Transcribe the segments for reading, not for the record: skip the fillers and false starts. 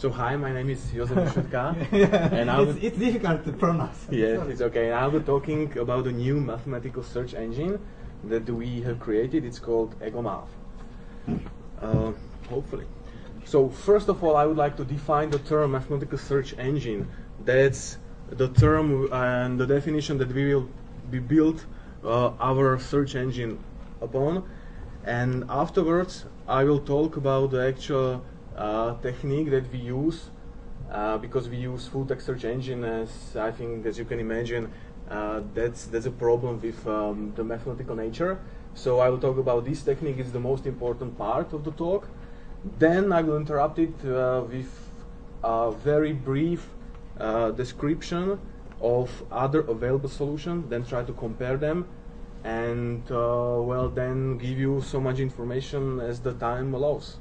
So hi, my name is Josef Schutka, and it's difficult to pronounce. Yes, sorry. It's okay. I'll be talking about a new mathematical search engine that we have created. It's called EgoMath. Hopefully. So first of all, I would like to define the term mathematical search engine. That's the term and the definition that we will be built our search engine upon. And afterwards, I will talk about the actual technique that we use, because we use full text search engine. As I think, as you can imagine, that's a problem with the mathematical nature. So I will talk about this technique. It's the most important part of the talk. Then I will interrupt it with a very brief description of other available solutions, then try to compare them, and well, then give you so much information as the time allows.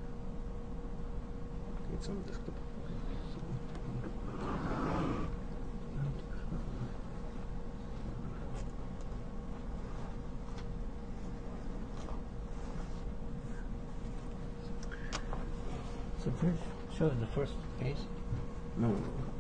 It's on the desktop. So first, show the first page. No.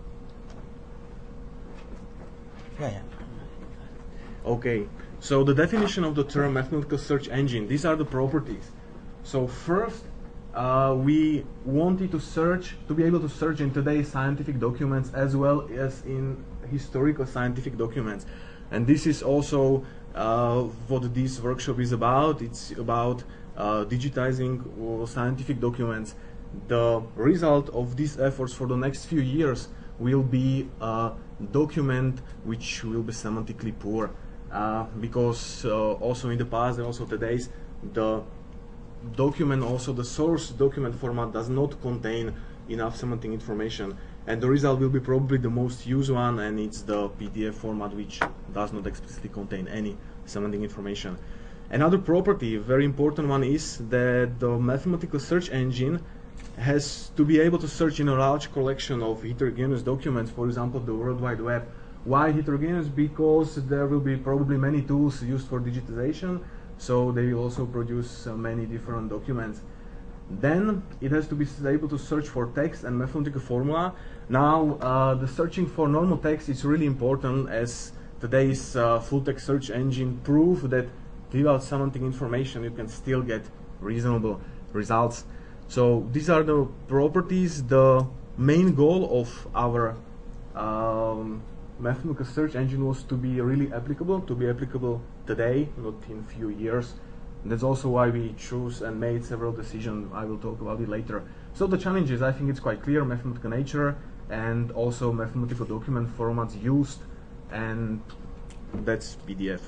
Yeah. Okay, so the definition of the term mathematical search engine, these are the properties. So first, we wanted to be able to search in today's scientific documents as well as in historical scientific documents. And this is also what this workshop is about. It's about digitizing scientific documents. The result of these efforts for the next few years will be a document which will be semantically poor, because also in the past and also today's, the document, also the source document format, does not contain enough semantic information, and the result will be probably the most used one, and it's the PDF format, which does not explicitly contain any semantic information. Another property, a very important one, is that the mathematical search engine has to be able to search in a large collection of heterogeneous documents, for example, the World Wide Web. Why heterogeneous? Because there will be probably many tools used for digitization, so they will also produce many different documents. Then it has to be able to search for text and mathematical formula. Now, the searching for normal text is really important, as today's full text search engine prove that without semantic information you can still get reasonable results. So these are the properties. The main goal of our mathematical search engine was to be really applicable, today, not in few years. And that's also why we chose and made several decisions. I will talk about it later. So the challenges, I think it's quite clear: mathematical nature and also mathematical document formats used, and that's PDF.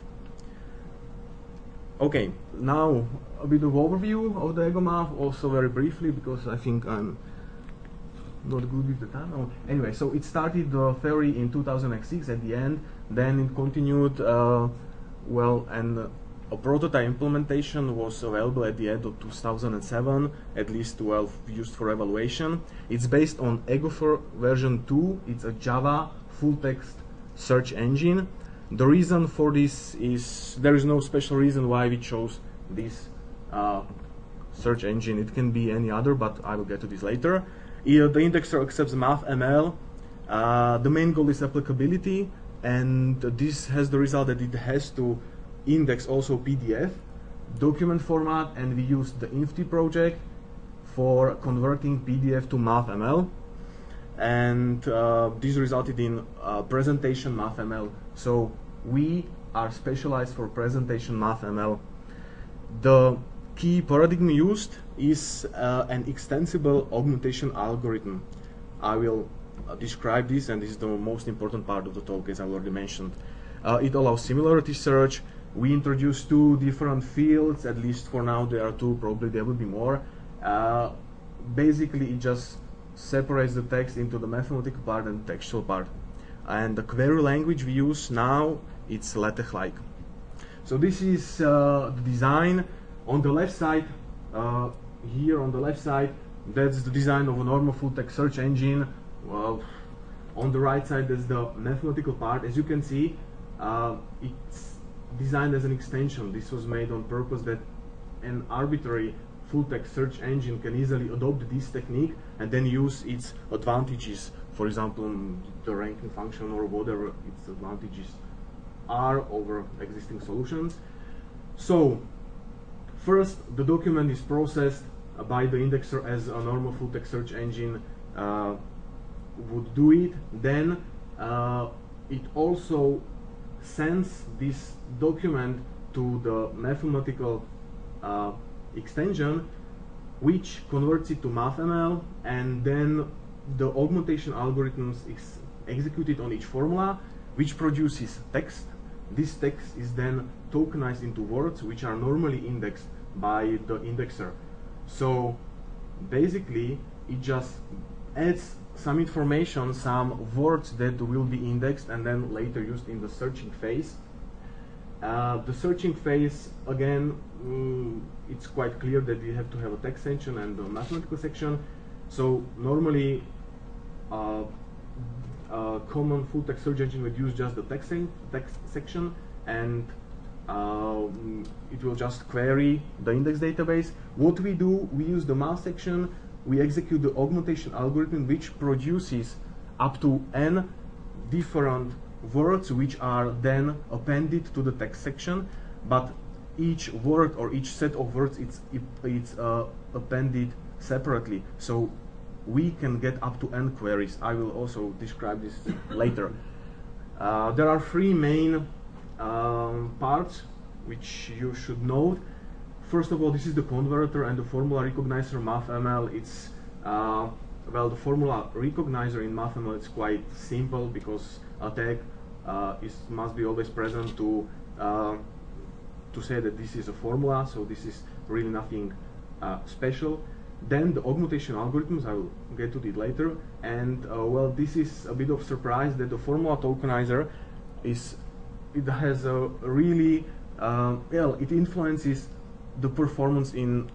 Okay, now a bit of overview of the EgoMath, also very briefly, because I think I'm not good with the time. Oh, anyway, so it started the theory in 2006 at the end, then it continued, well, and a prototype implementation was available at the end of 2007, at least 12 used for evaluation. It's based on EgoPher version 2. It's a Java full-text search engine. The reason for this is, there is no special reason why we chose this search engine. It can be any other, but I will get to this later. The indexer accepts MathML. The main goal is applicability, and this has the result that it has to index also PDF document format, and we used the Infinity project for converting PDF to MathML, and this resulted in presentation MathML. So we are specialized for presentation MathML. The key paradigm used is an extensible augmentation algorithm. I will describe this, and this is the most important part of the talk, as I already mentioned. It allows similarity search. We introduced two different fields, at least for now there are two, probably there will be more. Basically it just separates the text into the mathematical part and the textual part. And the query language we use now, it's LaTeX-like. So this is the design. On the left side, here on the left side, that's the design of a normal full-text search engine. Well, on the right side, there's the mathematical part. As you can see, it's designed as an extension. This was made on purpose that an arbitrary full-text search engine can easily adopt this technique and then use its advantages, for example, the ranking function or whatever its advantages are over existing solutions. So, first, the document is processed by the indexer as a normal full-text search engine would do it. Then it also sends this document to the mathematical extension, which converts it to MathML, and then the augmentation algorithms executed on each formula, which produces text. This text is then tokenized into words, which are normally indexed by the indexer. So basically, it just adds some information, some words that will be indexed and then later used in the searching phase. The searching phase, again, it's quite clear that we have to have a text section and a mathematical section. So normally, a common full-text search engine would use just the text section, and it will just query the index database. What we do, we use the math section, we execute the augmentation algorithm, which produces up to n different words, which are then appended to the text section, but each word or each set of words it's appended separately, so we can get up to n queries. I will also describe this later. There are three main parts which you should note. First of all, this is the converter and the formula recognizer. MathML, it's well, the formula recognizer in MathML is quite simple because a tag must be always present to say that this is a formula, so this is really nothing special. Then the augmentation algorithms, I will get to it later, and well, this is a bit of surprise that the formula tokenizer it has a really well, it influences the performance in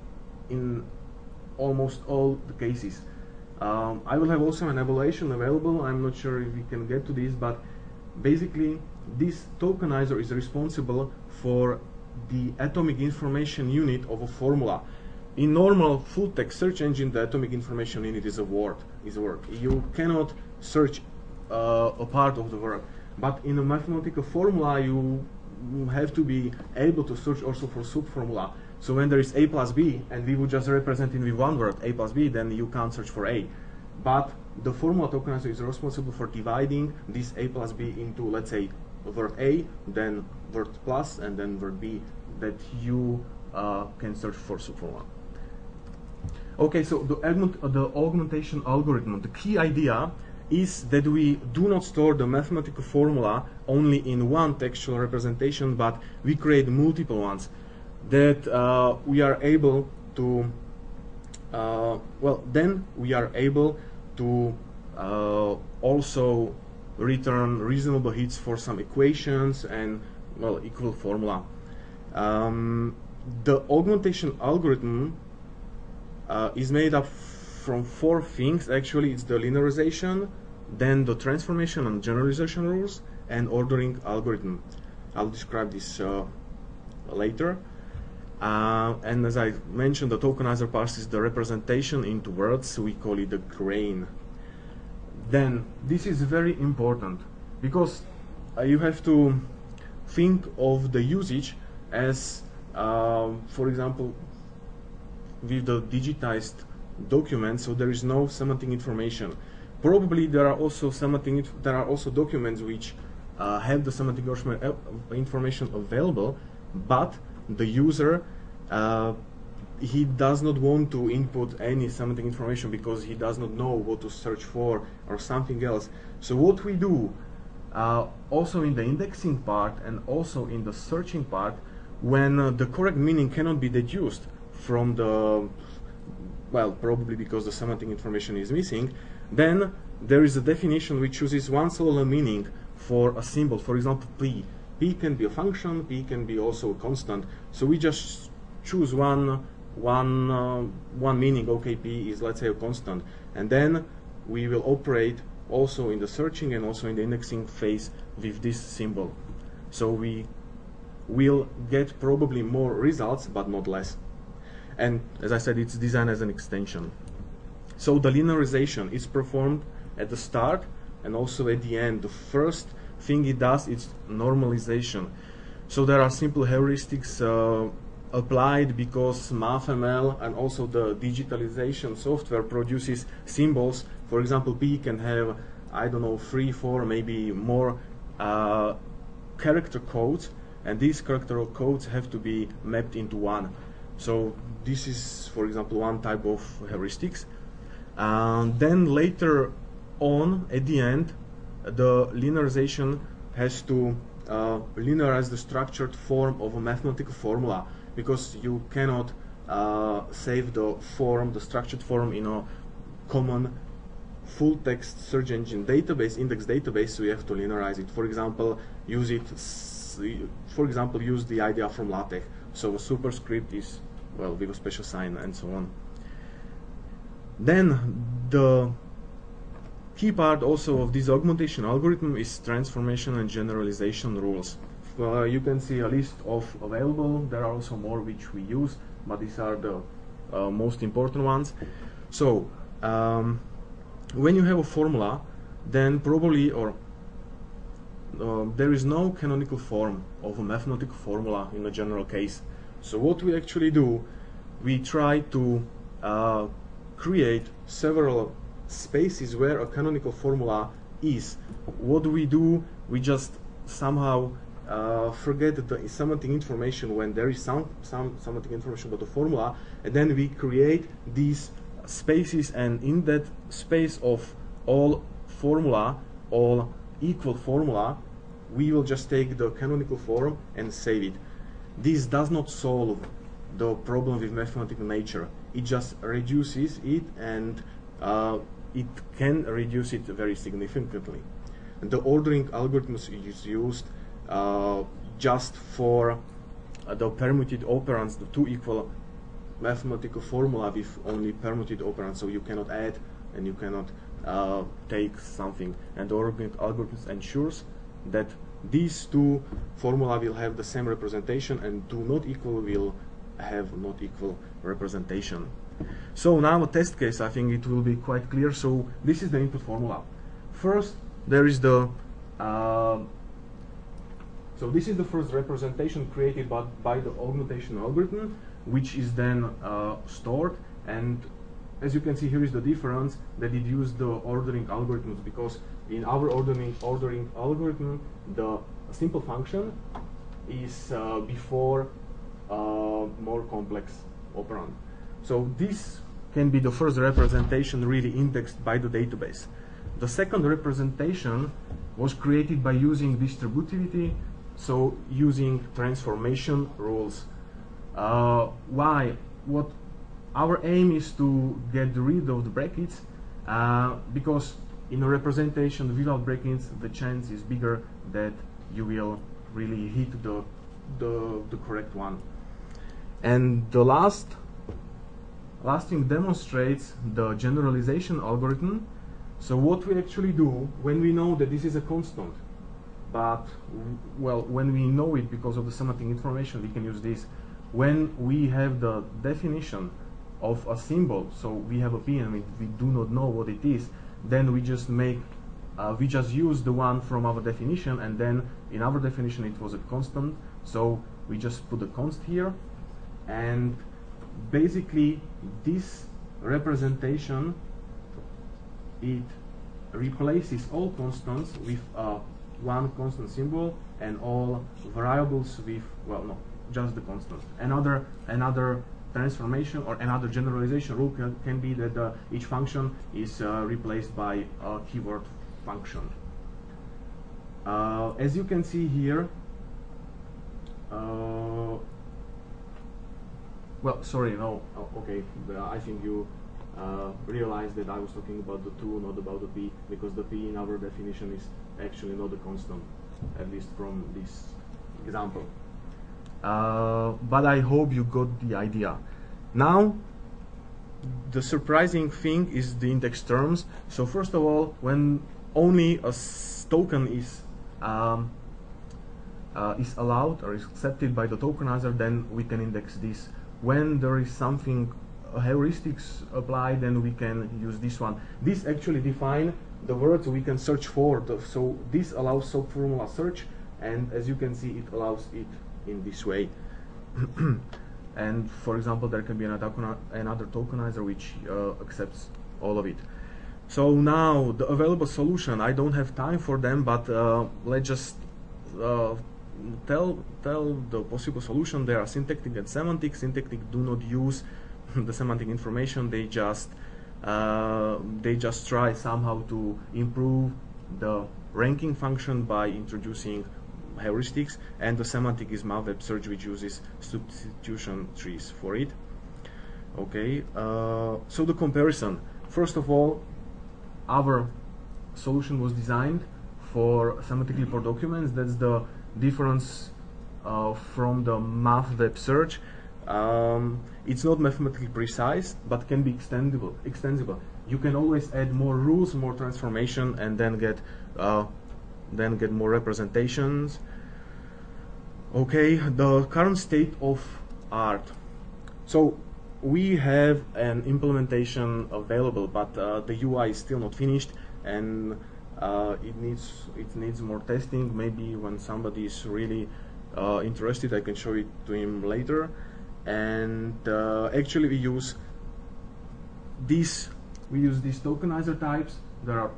almost all the cases. I will have also an evaluation available. I'm not sure if we can get to this, but basically this tokenizer is responsible for the atomic information unit of a formula. In normal full-text search engine, the atomic information unit is a word. You cannot search a part of the word, but in a mathematical formula you have to be able to search also for subformula. So when there is a plus b, and we would just represent it with one word, a plus b, then you can't search for a. But the formula tokenizer is responsible for dividing this a plus b into, let's say, word a, then word plus, and then word b, that you can search for subformula. Okay, so the augmentation algorithm, the key idea is that we do not store the mathematical formula only in one textual representation, but we create multiple ones that we are able to, well, then we are able to also return reasonable hits for some equations and, well, equal formula. The augmentation algorithm is made up from four things. Actually, it's the linearization, then the transformation and generalization rules, and ordering algorithm. I'll describe this later. And as I mentioned, the tokenizer parses the representation into words, so we call it the grain. Then, this is very important, because you have to think of the usage as, for example, with the digitized document, so there is no semantic information. Probably there are also documents which have the semantic information available, but the user he does not want to input any semantic information because he does not know what to search for or something else. So what we do, also in the indexing part and also in the searching part, when the correct meaning cannot be deduced from the, well, probably because the semantic information is missing, then there is a definition which chooses one sole meaning for a symbol. For example, p. P can be a function, p can be also a constant. So we just choose one meaning. Okay, p is, let's say, a constant, and then we will operate also in the searching and also in the indexing phase with this symbol. So we will get probably more results, but not less. And as I said, it's designed as an extension. So the linearization is performed at the start and also at the end. The first thing it does is normalization. So there are simple heuristics applied because MathML and also the digitalization software produces symbols. For example, P can have, I don't know, 3, 4, maybe more character codes, and these character codes have to be mapped into one. So this is, for example, one type of heuristics. Then later on, at the end, the linearization has to linearize the structured form of a mathematical formula, because you cannot save the form, the structured form, in a common full text search engine database, index database, so you have to linearize it. For example, use the idea from LaTeX. So a superscript is, well, with a special sign and so on. Then the key part also of this augmentation algorithm is transformation and generalization rules. You can see a list of available. There are also more which we use, but these are the most important ones. So when you have a formula, then probably, there is no canonical form of a mathematical formula in a general case. So what we actually do, we try to create several spaces where a canonical formula is. What do? We just somehow forget the semantic information when there is some semantic information about the formula, and then we create these spaces, and in that space of all formula, all equal formula, we will just take the canonical form and save it. This does not solve the problem with mathematical nature. It just reduces it, and it can reduce it very significantly. And the ordering algorithms is used just for the permuted operands, the two equal mathematical formula with only permuted operands, so you cannot add and you cannot take something. And the ordering algorithms ensures that these two formula will have the same representation, and two not equal will have not equal representation. So now a test case, I think it will be quite clear. So this is the input formula. First, there is the so this is the first representation created by the augmentation algorithm, which is then stored. And as you can see, here is the difference, that it used the ordering algorithms, because in our ordering algorithm, the simple function is before more complex operand. So this can be the first representation really indexed by the database. The second representation was created by using distributivity, so using transformation rules. Why? What our aim is to get rid of the brackets, because in a representation without brackets, the chance is bigger that you will really hit the correct one. And the last thing demonstrates the generalization algorithm. So what we actually do when we know that this is a constant, but well, when we know it because of the semantic information, we can use this. When we have the definition of a symbol, so we have a P and we do not know what it is, then we just use the one from our definition, and then in our definition it was a constant, so we just put a const here, and basically this representation, it replaces all constants with one constant symbol, and all variables with, well, no, just the constant. Another transformation or another generalization rule can be that each function is replaced by a keyword function. As you can see here, well, sorry, no, okay, I think you realized that I was talking about the 2, not about the P, because the P in our definition is actually not a constant, at least from this example. But I hope you got the idea. Now, the surprising thing is the index terms. So first of all, when only a token is allowed or is accepted by the tokenizer, then we can index this. when there is something heuristics applied, then we can use this one. This actually define the words we can search for. So this allows SOAP formula search, and as you can see, it allows it in this way. And for example, there can be another tokenizer which accepts all of it. So now the available solution, I don't have time for them, but let's just tell the possible solution. There are syntactic and semantic. Syntactic do not use the semantic information. They just try somehow to improve the ranking function by introducing heuristics, and the semantic is MapWeb Search, which uses substitution trees for it. Okay, so the comparison. First of all, our solution was designed for semantically poor documents. That's the difference from the MapWeb Search. It's not mathematically precise, but can be extensible. You can always add more rules, more transformation, and then get more representations. Okay, the current state of art. So we have an implementation available, but the UI is still not finished, and it needs more testing. Maybe when somebody is really interested, I can show it to him later. And actually, we use these tokenizer types. There are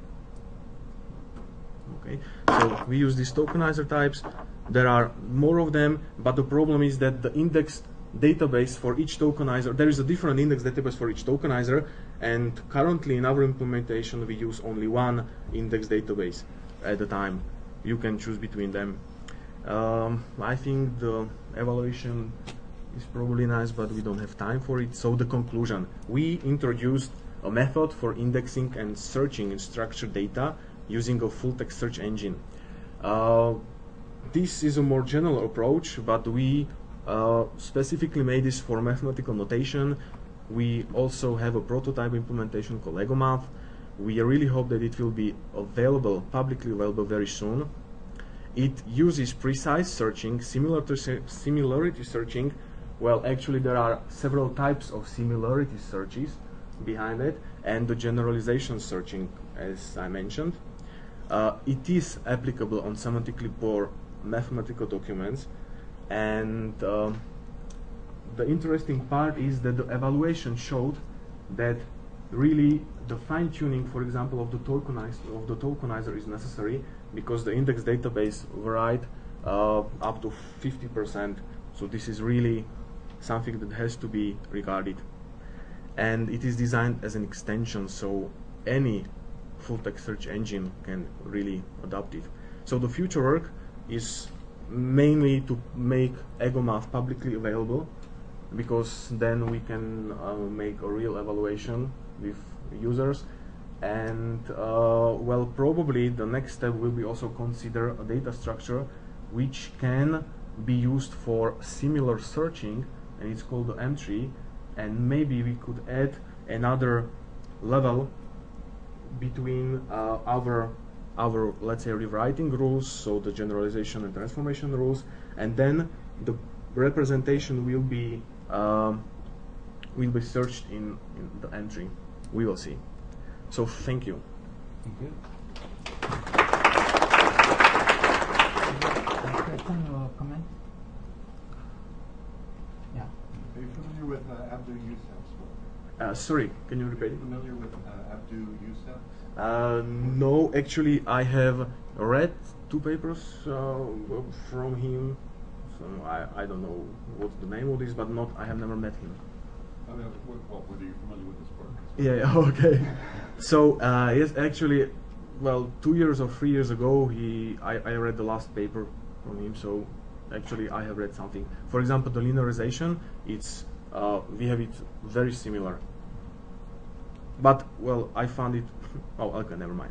so we use these tokenizer types. There are more of them, but the problem is that the index database for each tokenizer, there is a different index database for each tokenizer, and currently in our implementation we use only one index database at a time. You can choose between them. I think the evaluation is probably nice, but we don't have time for it. So the conclusion: we introduced a method for indexing and searching in structured data using a full text search engine. This is a more general approach, but we specifically made this for mathematical notation. We also have a prototype implementation called LegoMath. We really hope that it will be available, publicly available very soon. It uses precise searching, similar to similarity searching. Well, actually there are several types of similarity searches behind it, and the generalization searching, as I mentioned. It is applicable on semantically poor mathematical documents, and the interesting part is that the evaluation showed that really the fine-tuning, for example, of the tokenizer is necessary, because the index database varied up to 50%. So this is really something that has to be regarded, and it is designed as an extension, so any full text search engine can really adopt it. So the future work is mainly to make EgoMath publicly available, because then we can make a real evaluation with users, and well, probably the next step will be also consider a data structure which can be used for similar searching, and it's called the M-tree, and maybe we could add another level between our let's say rewriting rules, so the generalization and transformation rules, and then the representation will be searched in the entry. We will see. So thank you. Thank you. Question or comment? Yeah. Are you familiar with Abdu Yousef's work? Sorry, can you repeat? Are you familiar with Abdu Yousef? No, actually, I have read 2 papers from him. So I don't know what's the name of this, but I have never met him. I mean, whether you're familiar with his work? Yeah. Okay. So yes, actually, well, 2 years or 3 years ago, I read the last paper from him. So actually, I have read something. For example, the linearization. It's we have it very similar. But well, I found it. Oh, okay, never mind.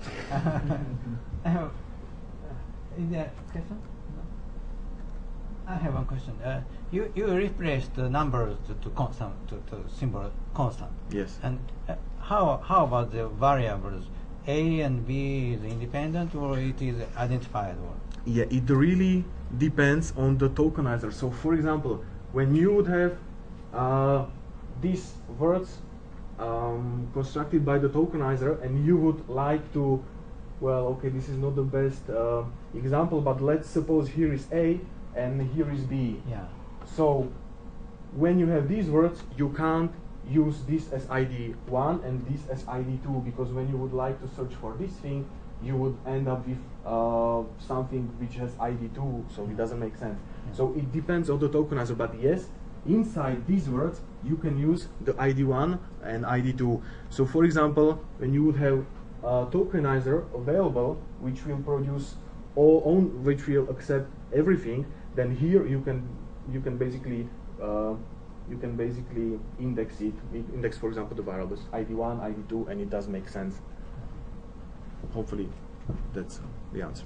I have. Is there a question? No? I have one question. You replaced the numbers to constant to symbol constant. Yes. And how about the variables? A and B is independent, or it is identified? Or? Yeah, it really depends on the tokenizer. So, for example, when you would have these words constructed by the tokenizer, and you would like to, well, okay, this is not the best example, but let's suppose here is A and here is B. Yeah. So when you have these words, you can't use this as ID 1 and this as ID 2, because when you would like to search for this thing, you would end up with something which has ID 2, so it doesn't make sense. Yeah. So it depends on the tokenizer, but yes, inside these words, you can use the ID 1 and ID 2. So for example, when you would have a tokenizer available, which will produce which will accept everything, then here you can basically index it. Index, for example, the variables ID1, ID2, and it does make sense. Hopefully, that's the answer.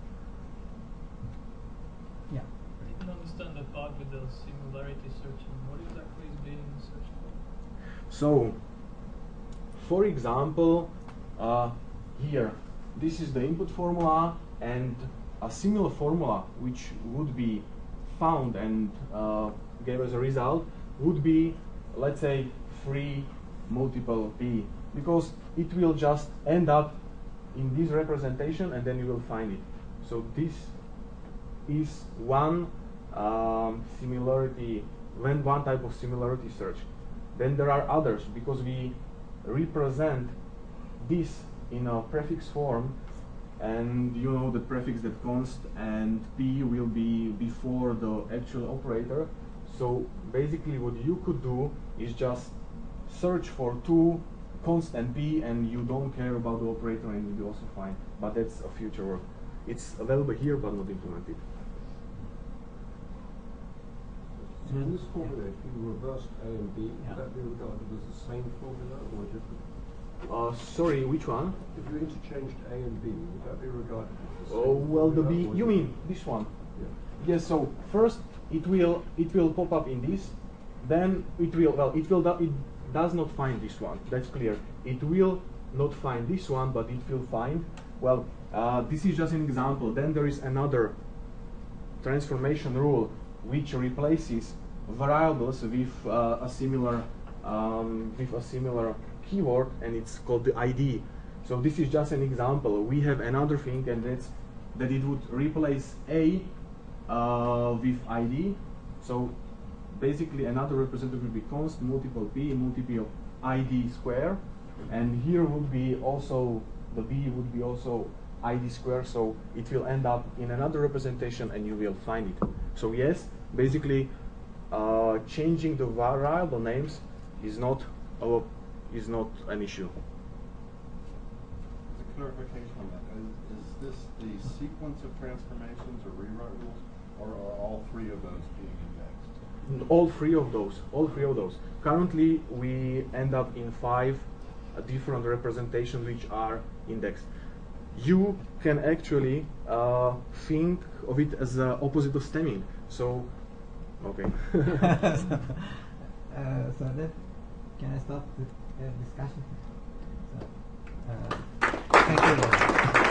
Yeah. I didn't understand the part with the similarity searching. What exactly is being searched for? So, for example, here, this is the input formula, and a similar formula which would be found and gave us a result would be, let's say, 3 multiple p, because it will just end up in this representation and then you will find it. So this is one similarity, one type of similarity search. Then there are others, because we represent this in a prefix form, and you know the prefix that const and p will be before the actual operator. So basically what you could do is just search for 2 const and p, and you don't care about the operator, and you'll be also fine. But that's a future work. It's available here but not implemented. So in this formula, if you reversed A and B, would that be regarded as the same formula or different? Sorry, which one? If you interchanged A and B, would that be regarded as the same Oh, well, the formula B, or you different? mean this one? Yeah. Yes, so first it will pop up in this, then it does not find this one, that's clear. It will not find this one, but it will find, well, this is just an example. Then there is another transformation rule which replaces variables with a similar keyword, and it's called the ID. So this is just an example. We have another thing, and that's that it would replace A with ID. So basically another representative would be const multiple p multiple of ID square, and here would be also the b would be also ID square, so it will end up in another representation and you will find it. So yes, basically changing the variable names is not an issue. As a clarification on that, is this the sequence of transformations or rewrite rules, or are all 3 of those being indexed? All three of those. Currently, we end up in 5 different representations which are indexed. You can actually think of it as the opposite of stemming. So, okay. So can I stop the discussion? So, thank you.